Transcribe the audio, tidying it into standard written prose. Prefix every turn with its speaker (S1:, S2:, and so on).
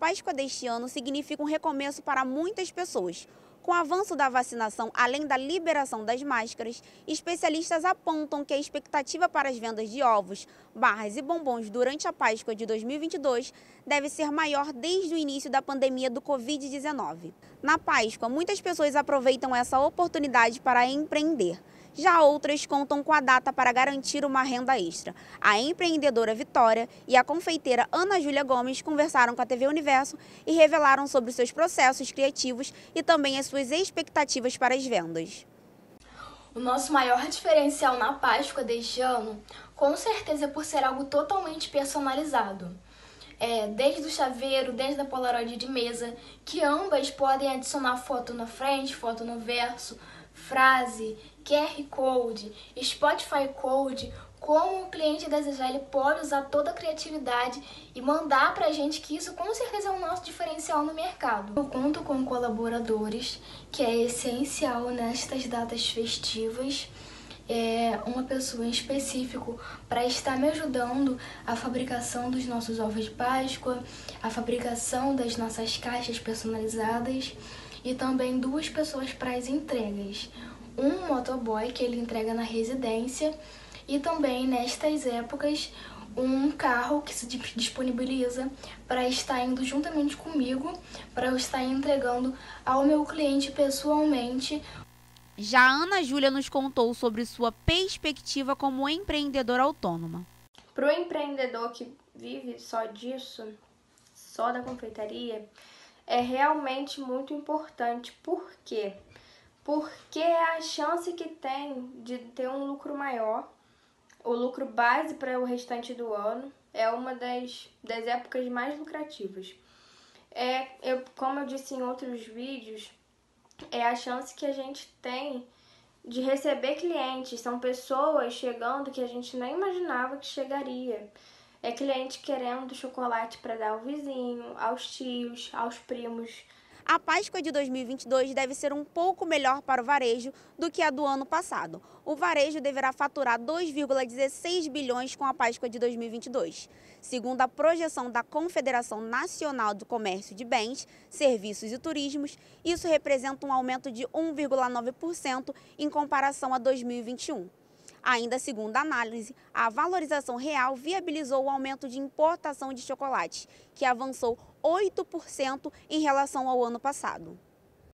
S1: Páscoa deste ano significa um recomeço para muitas pessoas. Com o avanço da vacinação, além da liberação das máscaras, especialistas apontam que a expectativa para as vendas de ovos, barras e bombons durante a Páscoa de 2022 deve ser maior desde o início da pandemia do Covid-19. Na Páscoa, muitas pessoas aproveitam essa oportunidade para empreender. Já outras contam com a data para garantir uma renda extra. A empreendedora Vitória e a confeiteira Ana Júlia Gomes conversaram com a TV Universo e revelaram sobre seus processos criativos e também as suas expectativas para as vendas.
S2: O nosso maior diferencial na Páscoa deste ano, com certeza é por ser algo totalmente personalizado. Desde o chaveiro, desde a Polaroid de mesa, que ambas podem adicionar foto na frente, foto no verso, frase, QR Code, Spotify Code. Como o cliente desejar, ele pode usar toda a criatividade e mandar pra gente, que isso com certeza é o nosso diferencial no mercado. Eu conto com colaboradores, que é essencial nestas datas festivas. Uma pessoa em específico para estar me ajudando a fabricação dos nossos ovos de Páscoa, a fabricação das nossas caixas personalizadas e também 2 pessoas para as entregas. Um motoboy que ele entrega na residência e também nestas épocas um carro que se disponibiliza para estar indo juntamente comigo, para eu estar entregando ao meu cliente pessoalmente.
S1: Já a Ana Júlia nos contou sobre sua perspectiva como empreendedora autônoma.
S3: Para o empreendedor que vive só disso, só da confeitaria, é realmente muito importante. Por quê? Porque é a chance que tem de ter um lucro maior, o lucro base para o restante do ano, é uma das épocas mais lucrativas. Como eu disse em outros vídeos, é a chance que a gente tem de receber clientes. São pessoas chegando que a gente nem imaginava que chegaria. É cliente querendo chocolate para dar ao vizinho, aos tios, aos primos.
S1: A Páscoa de 2022 deve ser um pouco melhor para o varejo do que a do ano passado. O varejo deverá faturar 2,16 bilhões com a Páscoa de 2022. Segundo a projeção da Confederação Nacional do Comércio de Bens, Serviços e Turismos, isso representa um aumento de 1,9% em comparação a 2021. Ainda segundo a análise, a valorização real viabilizou o aumento de importação de chocolate, que avançou 8% em relação ao ano passado.